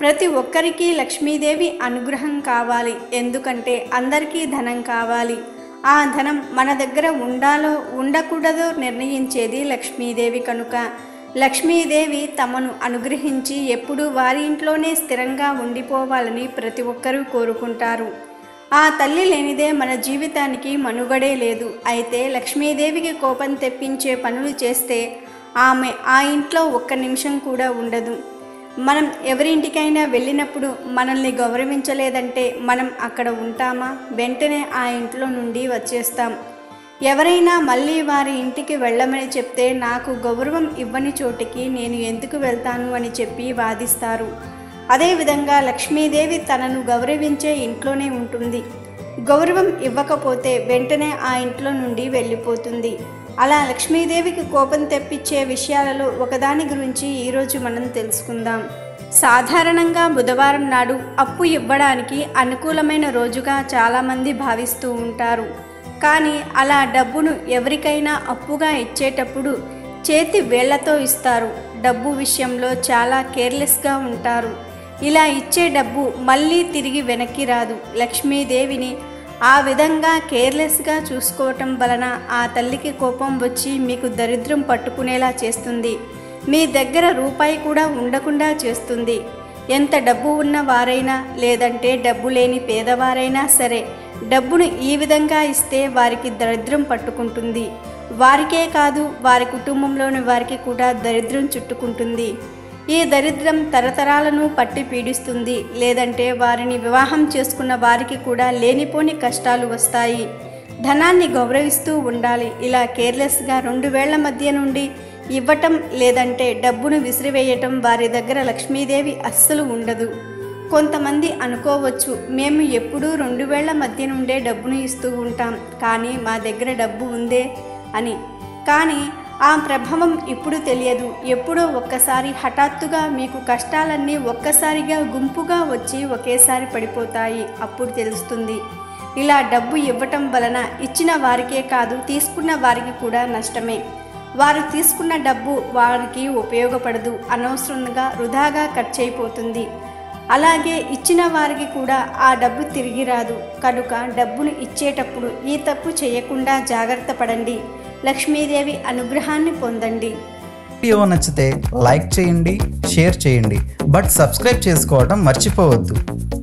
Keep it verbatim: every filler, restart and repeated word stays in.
ప్రతి ఒక్కరికి లక్ష్మీదేవి అనుగ్రహం కావాలి. ఎందుకంటే అందరికీ ధనం కావాలి. ఆ ధనం మన దగ్గర ఉండాలో ఉండకూడదో నిర్ణయించేది లక్ష్మీదేవి. కనుక లక్ష్మీదేవి తమను అనుగ్రహించి ఎప్పుడూ వారి ఇంట్లోనే స్థిరంగా ఉండిపోవాలని ప్రతి ఒక్కరూ కోరుకుంటారు. ఆ తల్లి లేనిదే మన జీవితానికి మనుగడే లేదు. అయితే లక్ష్మీదేవికి కోపం తెప్పించే పనులు చేస్తే ఆమె ఆ ఇంట్లో ఒక్క నిమిషం కూడా ఉండదు. మనం ఎవరింటికైనా వెళ్ళినప్పుడు మనల్ని గౌరవించలేదంటే మనం అక్కడ ఉంటామా? వెంటనే ఆ ఇంట్లో నుండి వచ్చేస్తాం. ఎవరైనా మళ్ళీ వారి ఇంటికి వెళ్ళమని చెప్తే నాకు గౌరవం ఇవ్వని చోటికి నేను ఎందుకు వెళ్తాను అని చెప్పి వాదిస్తారు. అదేవిధంగా లక్ష్మీదేవి తనను గౌరవించే ఇంట్లోనే ఉంటుంది. గౌరవం ఇవ్వకపోతే వెంటనే ఆ ఇంట్లో నుండి వెళ్ళిపోతుంది. అలా లక్ష్మీదేవికి కోపం తెప్పించే విషయాలలో ఒకదాని గురించి ఈరోజు మనం తెలుసుకుందాం. సాధారణంగా బుధవారం నాడు అప్పు ఇవ్వడానికి అనుకూలమైన రోజుగా చాలామంది భావిస్తూ ఉంటారు. కానీ అలా డబ్బును ఎవరికైనా అప్పుగా ఇచ్చేటప్పుడు చేతి వేళ్లతో ఇస్తారు. డబ్బు విషయంలో చాలా కేర్లెస్గా ఉంటారు. ఇలా ఇచ్చే డబ్బు మళ్ళీ తిరిగి వెనక్కి రాదు. లక్ష్మీదేవిని ఆ విధంగా కేర్లెస్గా చూసుకోవటం వలన ఆ తల్లికి కోపం వచ్చి మీకు దరిద్రం పట్టుకునేలా చేస్తుంది. మీ దగ్గర రూపాయి కూడా ఉండకుండా చేస్తుంది. ఎంత డబ్బు ఉన్న వారైనా లేదంటే డబ్బు లేని పేదవారైనా సరే డబ్బును ఈ విధంగా ఇస్తే వారికి దరిద్రం పట్టుకుంటుంది. వారికే కాదు వారి కుటుంబంలోని వారికి కూడా దరిద్రం చుట్టుకుంటుంది. ఈ దరిద్రం తరతరాలను పట్టి పీడిస్తుంది. లేదంటే వారిని వివాహం చేసుకున్న వారికి కూడా లేనిపోని కష్టాలు వస్తాయి. ధనాన్ని గౌరవిస్తూ ఉండాలి. ఇలా కేర్లెస్గా రెండు వేళ్ల మధ్య నుండి ఇవ్వటం లేదంటే డబ్బును విసిరివేయటం వారి దగ్గర లక్ష్మీదేవి అస్సలు ఉండదు. కొంతమంది అనుకోవచ్చు, మేము ఎప్పుడూ రెండు వేళ్ల మధ్య నుండే డబ్బును ఇస్తూ ఉంటాం, కానీ మా దగ్గర డబ్బు ఉందే అని. కానీ ఆ ప్రభావం ఇప్పుడు తెలియదు. ఎప్పుడో ఒక్కసారి హఠాత్తుగా మీకు కష్టాలన్నీ ఒక్కసారిగా గుంపుగా వచ్చి ఒకేసారి పడిపోతాయి. అప్పుడు తెలుస్తుంది. ఇలా డబ్బు ఇవ్వటం వలన ఇచ్చిన వారికే కాదు తీసుకున్న వారికి కూడా నష్టమే. వారు తీసుకున్న డబ్బు వారికి ఉపయోగపడదు, అనవసరంగా వృధాగా ఖర్చు అయిపోతుంది. అలాగే ఇచ్చిన వారికి కూడా ఆ డబ్బు తిరిగి రాదు. కనుక డబ్బును ఇచ్చేటప్పుడు ఈ తప్పు చేయకుండా జాగ్రత్త పడండి. లక్ష్మీదేవి అనుగ్రహాన్ని పొందండి. వీడియో నచ్చితే లైక్ చేయండి, షేర్ చేయండి, బట్ సబ్స్క్రైబ్ చేసుకోవడం మర్చిపోవద్దు.